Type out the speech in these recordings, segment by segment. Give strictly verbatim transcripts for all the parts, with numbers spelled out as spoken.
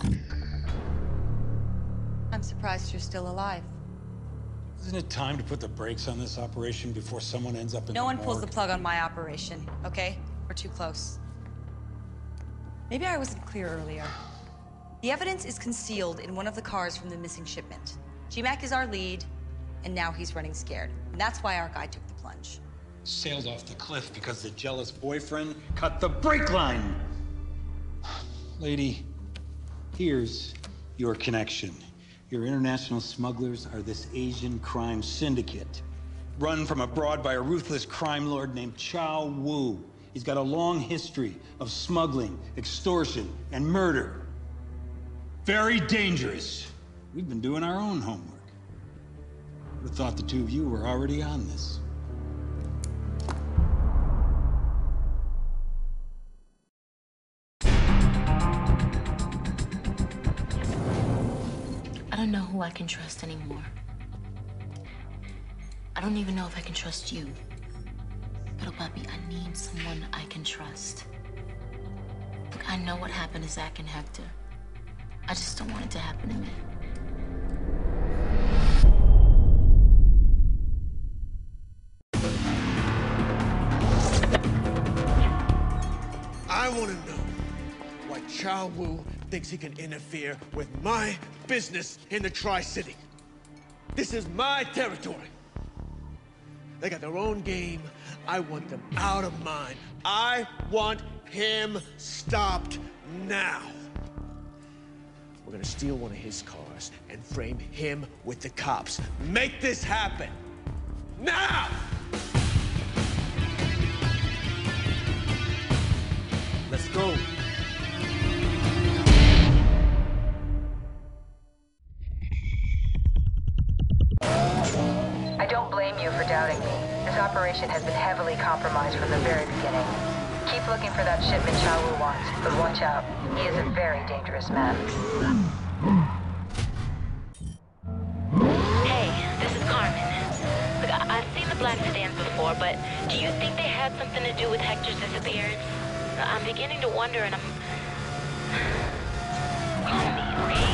I'm surprised you're still alive. Isn't it time to put the brakes on this operation before someone ends up in the No one morgue? pulls the plug on my operation, okay? We're too close. Maybe I wasn't clear earlier. The evidence is concealed in one of the cars from the missing shipment. G MAC is our lead, and now he's running scared. And that's why our guy took the plunge. Sailed off the cliff because the jealous boyfriend cut the brake line. Lady, here's your connection. Your international smugglers are this Asian crime syndicate, run from abroad by a ruthless crime lord named Chow Wu. He's got a long history of smuggling, extortion, and murder. Very dangerous. We've been doing our own homework. Would have thought the two of you were already on this. I don't know who I can trust anymore. I don't even know if I can trust you. But, Papi, I need someone I can trust. Look, I know what happened to Zach and Hector. I just don't want it to happen to me. I want to know why Chow Wu thinks he can interfere with my business in the Tri-City. This is my territory. They got their own game. I want them out of mine. I want him stopped now. We're gonna steal one of his cars and frame him with the cops. Make this happen. Now! Let's go. I don't blame you for doubting me. This operation has been heavily compromised from the very beginning. Keep looking for that shipment Chow Wu wants, but watch out. He is a very dangerous man. Hey, this is Carmen. Look, I I've seen the black sedans before, but do you think they had something to do with Hector's disappearance? I'm beginning to wonder, and I'm... Call me, okay?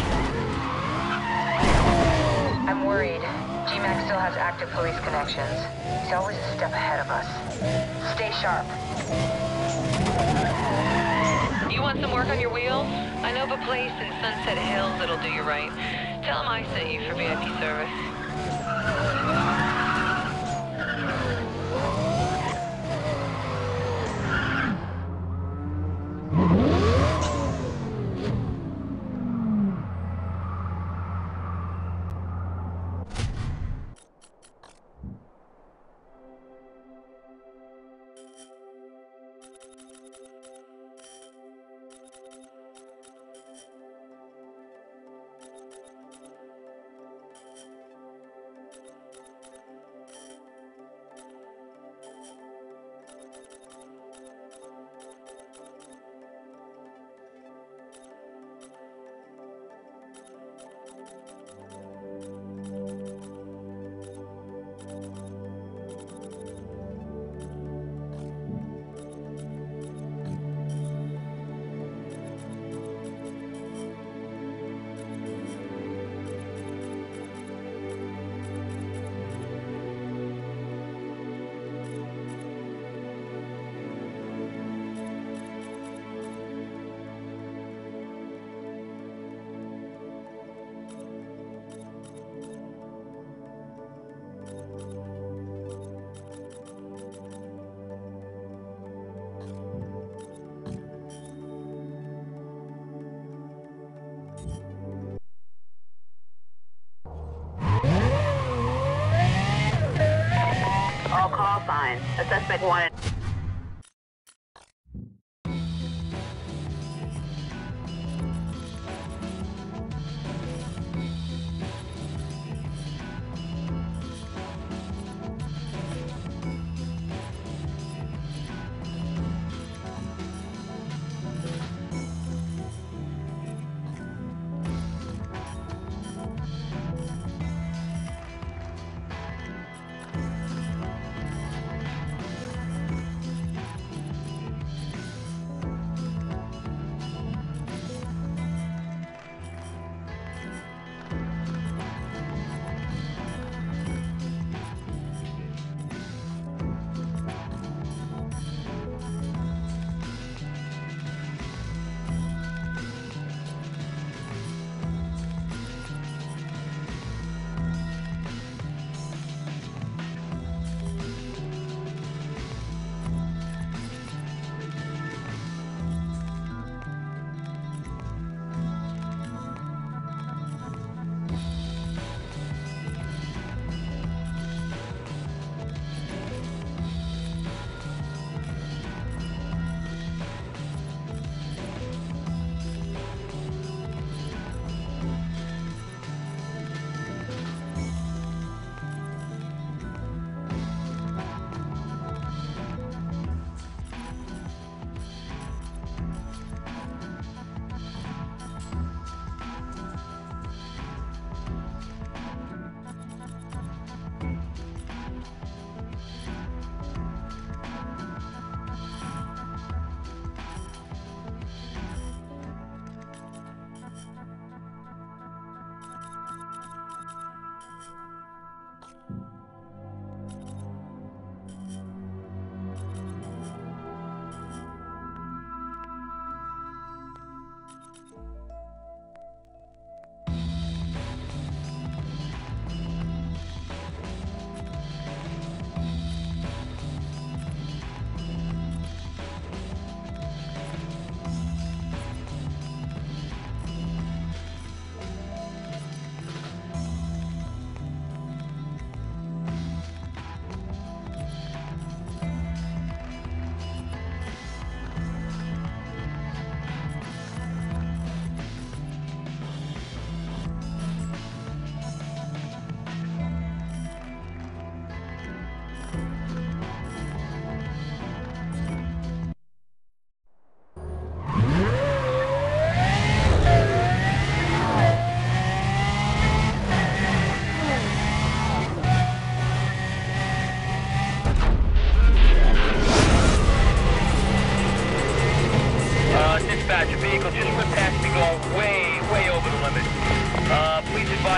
I'm worried. G MAC still has active police connections. He's always a step ahead of us. Stay sharp. You want some work on your wheels? I know of a place in Sunset Hills that'll do you right. Tell them I sent you for V I P service. All call signs. A suspect wanted...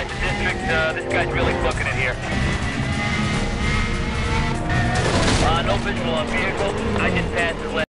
advise the district, uh, this guy's really booking it here. Uh, no visual on vehicle. I just passed his last